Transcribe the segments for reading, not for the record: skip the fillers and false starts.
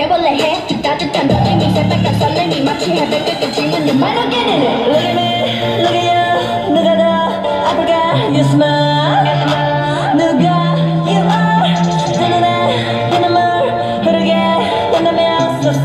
해볼래 해 따뜻한 떨림이 새빨간 설렘이 마치 해변 끝까지만 you might not get it. Look at me, look at you. 누가 더 아플까? You smile. 누가 you are. 내 눈에 내 눈물 흐르게 된다면 없어.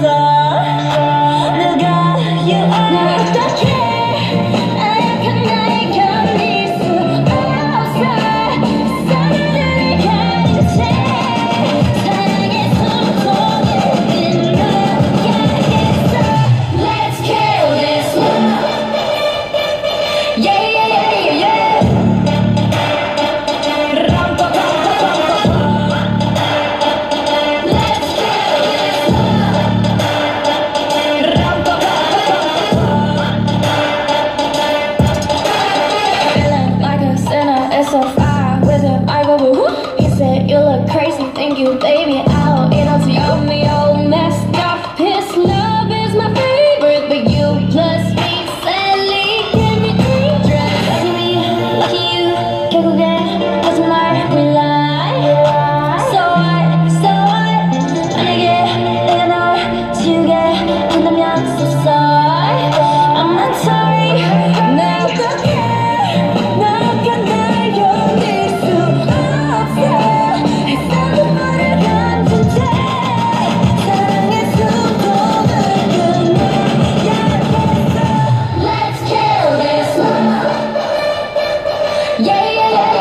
누가 you are. 어떡해 나약한 나에 견딜 수 없어 사랑을 가진 채 사랑의 숨통에 끝나가겠어. Let's kill this love. Yeah yeah yeah yeah yeah. Ram pa pa pa pa pa pa. Let's kill this love. Ram pa pa pa pa pa pa. Feeling like a sinner, it's so far with it. I go woo. He said you look crazy, thank you, baby. I'll eat until you got me all messed up. His love is my favorite, but you plus me sadly can be dangerous. Lucky me, lucky you. 결국엔 거짓말 we lie. So what, so what? 만약에 내가 널 지우게 한다면 so sorry. I'm not sorry. 나 어떡해 나약한 날 견딜 수 없어 해산물을 감춘 채 사랑의 숨통을 끊어야겠어. Let's kill this love. Yeah yeah yeah